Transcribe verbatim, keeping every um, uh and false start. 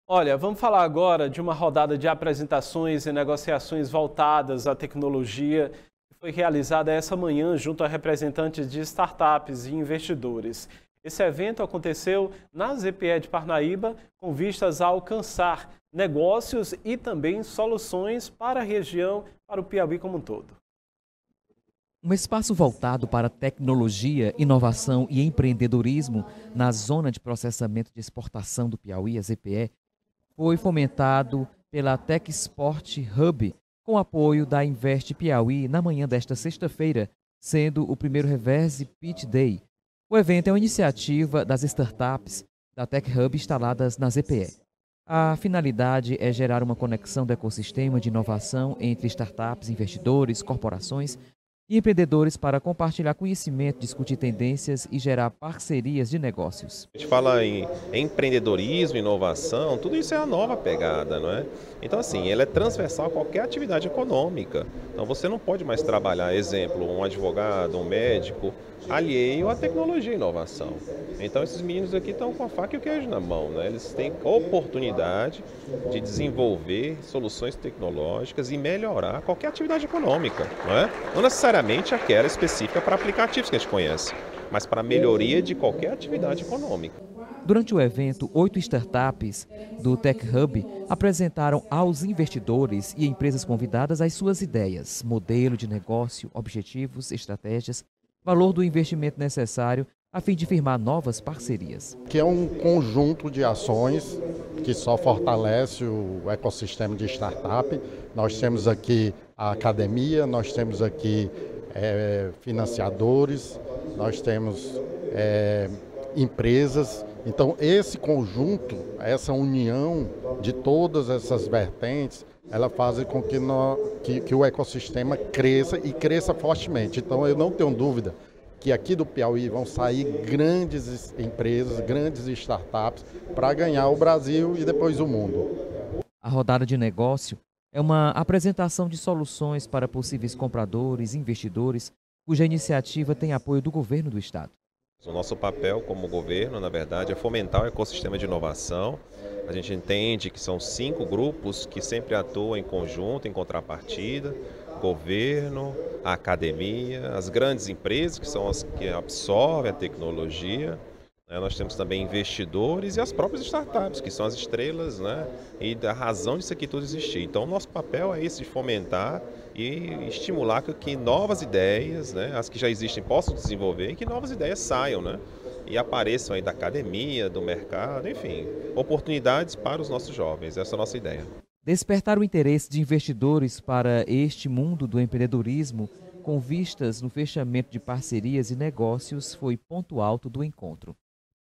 Olha, vamos falar agora de uma rodada de apresentações e negociações voltadas à tecnologia que foi realizada essa manhã junto a representantes de startups e investidores. Esse evento aconteceu na Z P E de Parnaíba com vistas a alcançar negócios e também soluções para a região, para o Piauí como um todo. Um espaço voltado para tecnologia, inovação e empreendedorismo na zona de processamento de exportação do Piauí, a Z P E, foi fomentado pela Tech Sport Hub, com apoio da Invest Piauí na manhã desta sexta-feira, sendo o primeiro Reverse Pitch Day. O evento é uma iniciativa das startups da Tech Hub instaladas na Z P E. A finalidade é gerar uma conexão do ecossistema de inovação entre startups, investidores, corporações e empreendedores para compartilhar conhecimento, discutir tendências e gerar parcerias de negócios. A gente fala em empreendedorismo, inovação, tudo isso é a nova pegada, não é? Então, assim, ela é transversal a qualquer atividade econômica. Então, você não pode mais trabalhar, exemplo, um advogado, um médico, alheio à tecnologia e inovação. Então, esses meninos aqui estão com a faca e o queijo na mão, né? Eles têm oportunidade de desenvolver soluções tecnológicas e melhorar qualquer atividade econômica, não é? Não necessariamente aquela específica para aplicativos que a gente conhece, mas para a melhoria de qualquer atividade econômica. Durante o evento, oito startups do Tech Hub apresentaram aos investidores e empresas convidadas as suas ideias, modelo de negócio, objetivos, estratégias, valor do investimento necessário a fim de firmar novas parcerias. Que é um conjunto de ações que só fortalece o ecossistema de startup. Nós temos aqui a academia, nós temos aqui é, financiadores, nós temos é, empresas. Então, esse conjunto, essa união de todas essas vertentes, ela faz com que, nós, que, que o ecossistema cresça e cresça fortemente. Então, eu não tenho dúvida que aqui do Piauí vão sair grandes empresas, grandes startups para ganhar o Brasil e depois o mundo. A rodada de negócio é uma apresentação de soluções para possíveis compradores e investidores, cuja iniciativa tem apoio do governo do estado. O nosso papel como governo, na verdade, é fomentar o ecossistema de inovação. A gente entende que são cinco grupos que sempre atuam em conjunto, em contrapartida: governo, a academia, as grandes empresas, que são as que absorvem a tecnologia. Nós temos também investidores e as próprias startups, que são as estrelas, né? E da razão disso aqui tudo existir. Então, o nosso papel é esse, de fomentar e estimular que novas ideias, né, as que já existem, possam desenvolver e que novas ideias saiam, né? E apareçam aí da academia, do mercado, enfim, oportunidades para os nossos jovens. Essa é a nossa ideia. Despertar o interesse de investidores para este mundo do empreendedorismo, com vistas no fechamento de parcerias e negócios, foi ponto alto do encontro.